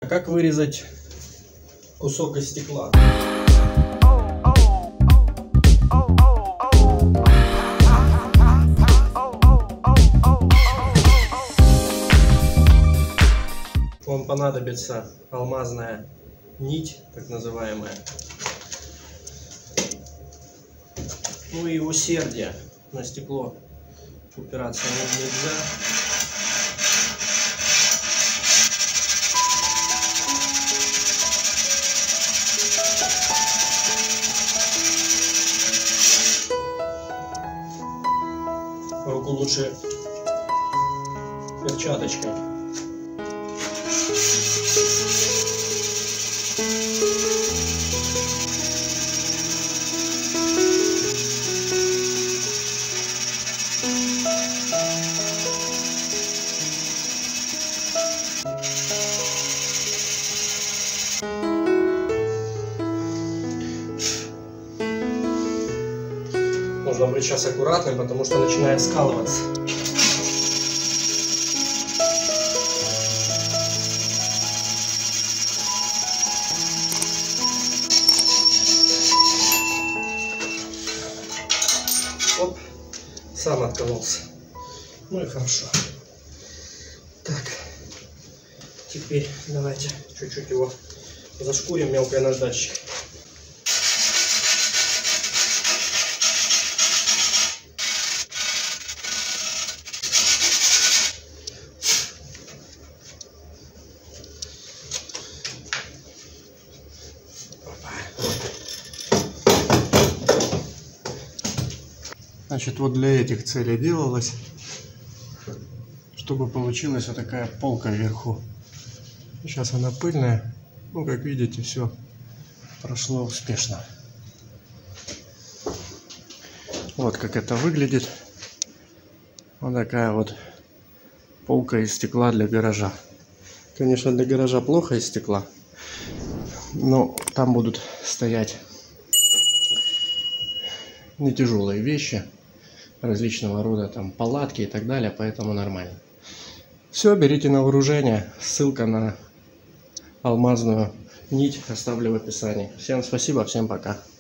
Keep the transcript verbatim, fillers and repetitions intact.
А как вырезать кусок из стекла? Вам понадобится алмазная нить, так называемая. Ну и усердие. На стекло упираться нельзя. Руку лучше перчаточкой. Нужно быть сейчас аккуратным, потому что начинает скалываться. Оп, сам откололся. Ну и хорошо. Так, теперь давайте чуть-чуть его зашкурим мелкой наждачкой. Значит, вот для этих целей делалось, чтобы получилась вот такая полка вверху. Сейчас она пыльная, ну, как видите, все прошло успешно. Вот как это выглядит. Вот такая вот полка из стекла для гаража. Конечно, для гаража плохо из стекла, но там будут стоять не тяжелые вещи, различного рода там палатки и так далее, поэтому нормально. Все, берите на вооружение. Ссылка на алмазную нить оставлю в описании. Всем спасибо, всем пока.